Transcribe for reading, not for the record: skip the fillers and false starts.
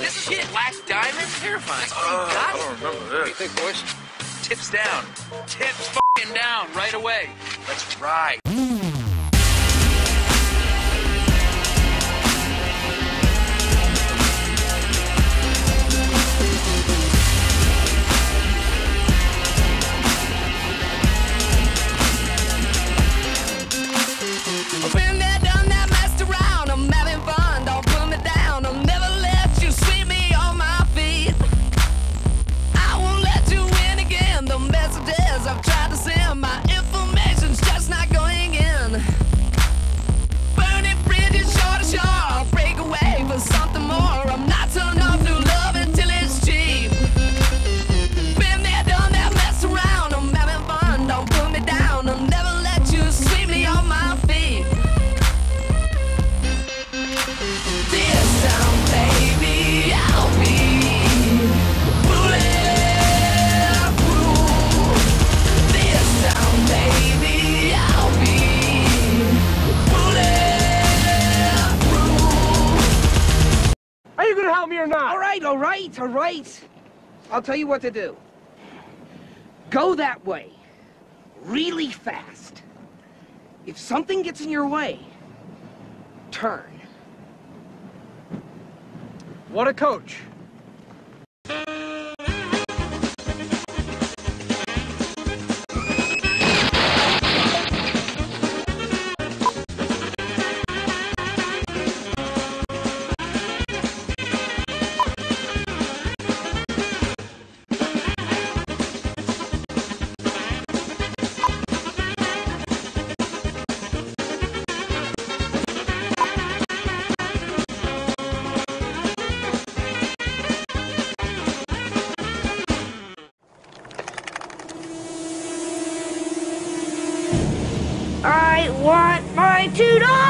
Shit, Black Diamond? Terrifying. That's all you got? I don't remember this. What do you think, boys? Tips down. Tips f***ing down right away. Let's ride. I've been there, done that, messed around. I'm having fun, don't put me down. I'll never let you sweep me on my feet. I won't let you win again. The messages I've tried to send, my information's just not going in. Burning bridges shore to shore, I'll break away for something more. I'm not turned off to love until it's cheap. Been there, done that, messed around. I'm having fun, don't put me down. I'll never let you sweep me on my feet. This time, baby, I'll be bulletproof. This time, baby, I'll be bulletproof. Are you gonna help me or not? All right. I'll tell you what to do. Go that way, really fast. If something gets in your way, turn. What a coach. I want my $2.